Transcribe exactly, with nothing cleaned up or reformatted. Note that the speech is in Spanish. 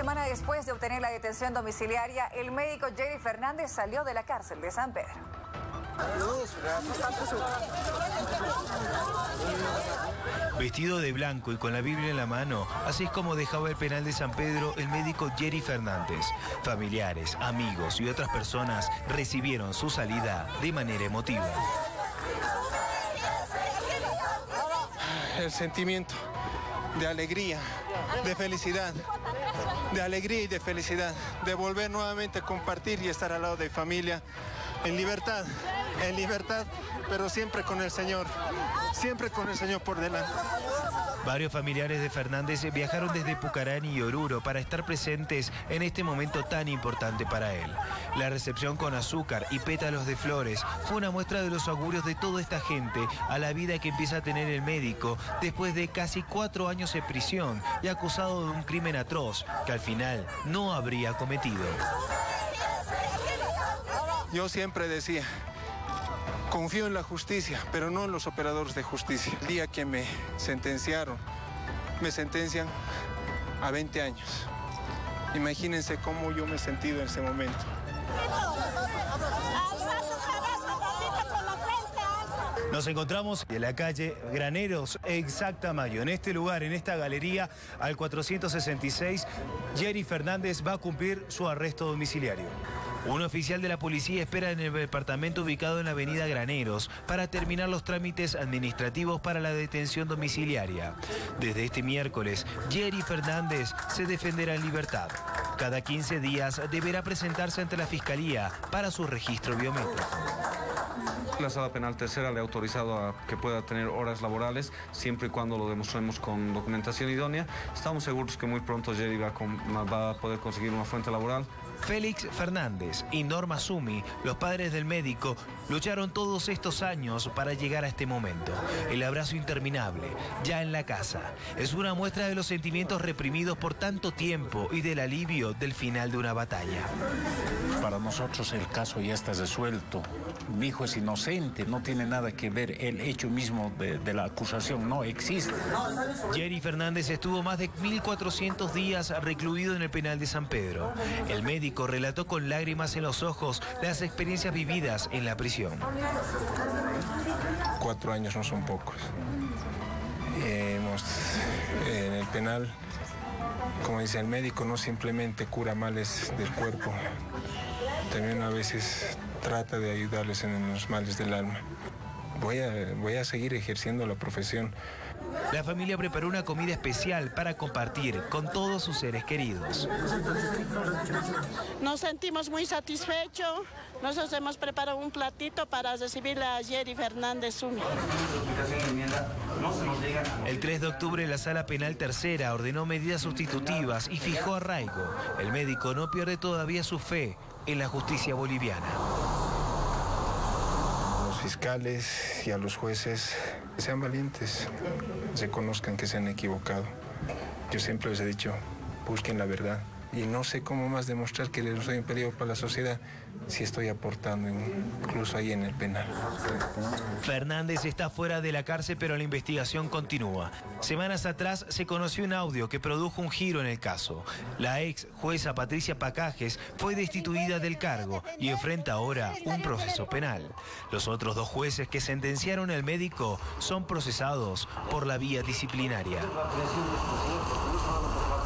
semana después de obtener la detención domiciliaria, el médico Jerry Fernández salió de la cárcel de San Pedro. Vestido de blanco y con la Biblia en la mano, así es como dejaba el penal de San Pedro el médico Jerry Fernández. Familiares, amigos y otras personas recibieron su salida de manera emotiva. El sentimiento de alegría, de felicidad, de alegría y de felicidad, de volver nuevamente a compartir y estar al lado de familia, en libertad, en libertad, pero siempre con el Señor, siempre con el Señor por delante. Varios familiares de Fernández viajaron desde Pucarán y Oruro para estar presentes en este momento tan importante para él. La recepción con azúcar y pétalos de flores fue una muestra de los augurios de toda esta gente a la vida que empieza a tener el médico después de casi cuatro años en prisión y acusado de un crimen atroz que al final no habría cometido. Yo siempre decía, confío en la justicia, pero no en los operadores de justicia. El día que me sentenciaron, me sentencian a veinte años. Imagínense cómo yo me he sentido en ese momento. Nos encontramos en la calle Graneros, Exacta Mayo. En este lugar, en esta galería, al cuatrocientos sesenta y seis, Jerry Fernández va a cumplir su arresto domiciliario. Un oficial de la policía espera en el departamento ubicado en la avenida Graneros para terminar los trámites administrativos para la detención domiciliaria. Desde este miércoles, Jerry Fernández se defenderá en libertad. Cada quince días deberá presentarse ante la Fiscalía para su registro biométrico. La Sala Penal Tercera le ha autorizado a que pueda tener horas laborales siempre y cuando lo demostremos con documentación idónea. Estamos seguros que muy pronto Jerry va, con, va a poder conseguir una fuente laboral. Félix Fernández y Norma Sumi, los padres del médico, lucharon todos estos años para llegar a este momento. El abrazo interminable, ya en la casa, es una muestra de los sentimientos reprimidos por tanto tiempo y del alivio del final de una batalla. Para nosotros el caso ya está resuelto. Mi hijo es inocente, no tiene nada que ver el hecho mismo de, de la acusación, no existe. Jerry Fernández estuvo más de mil cuatrocientos días recluido en el penal de San Pedro. El médico relató con lágrimas en los ojos las experiencias vividas en la prisión. Cuatro años no son pocos. Eh, hemos, eh, en el penal, como dice el médico, no simplemente cura males del cuerpo, también a veces trata de ayudarles en los males del alma. Voy a, voy a seguir ejerciendo la profesión. La familia preparó una comida especial para compartir con todos sus seres queridos. Nos sentimos muy satisfechos. Nosotros hemos preparado un platito para recibir a Jerry Fernández Sumi. El tres de octubre la Sala Penal Tercera ordenó medidas sustitutivas y fijó arraigo. El médico no pierde todavía su fe en la justicia boliviana. A los fiscales y a los jueces, sean valientes, reconozcan que se han equivocado. Yo siempre les he dicho, busquen la verdad. Y no sé cómo más demostrar que no soy un peligro para la sociedad si estoy aportando incluso ahí en el penal. Fernández está fuera de la cárcel, pero la investigación continúa. Semanas atrás se conoció un audio que produjo un giro en el caso. La ex jueza Patricia Pacajes fue destituida del cargo y enfrenta ahora un proceso penal. Los otros dos jueces que sentenciaron al médico son procesados por la vía disciplinaria.